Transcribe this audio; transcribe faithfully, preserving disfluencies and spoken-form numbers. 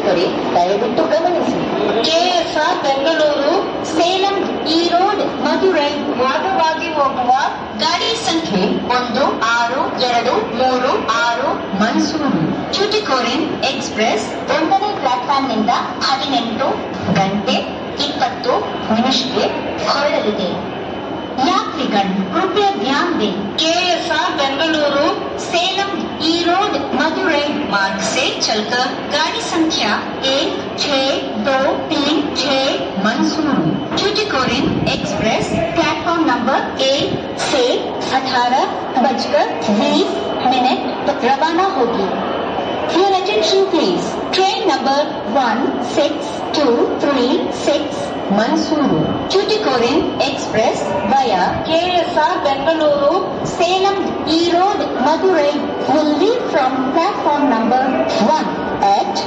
ಪ್ರಯಾಣಿಕರೇ ದಯವಿಟ್ಟು ಗಮನಿಸಿ. ಕೆಎಸ್ಆರ್ ಬೆಂಗಳೂರು ಸೇಲಂ ಈರೋಡ್ ಮಧುರೈ ಮಾರ್ಗವಾಗಿ ಹೋಗುವ ಗಾಡಿ ಸಂಖ್ಯೆ ಒಂದು ಆರು ಎರಡು ಮೂರು ಆರು ಮೈಸೂರು ಟ್ಯುಟಿಕೋರಿನ್ ಎಕ್ಸ್ಪ್ರೆಸ್ ಒಂದನೇ ಪ್ಲಾಟ್ಫಾರ್ಮ್ನಿಂದ ಹದಿನೆಂಟು ಗಂಟೆ ಇಪ್ಪತ್ತು ನಿಮಿಷಕ್ಕೆ ಹೊರಡಲಿದೆ. यात्रीगण कृपया ध्यान दें, केएसआर बेंगलुरु सेलम ईरोड मदुरई मार्ग से चलकर गाड़ी संख्या एक छह दो तीन छह मंसूर ट्यूटिकोरिन एक्सप्रेस प्लेटफॉर्म नंबर एक से अठारह बजकर बीस मिनट रवाना होगी. Your attention please. Train number one six two three six Mysuru Tuticorin Express via K S R Bengaluru Salem Erode Madurai will leave from platform number one at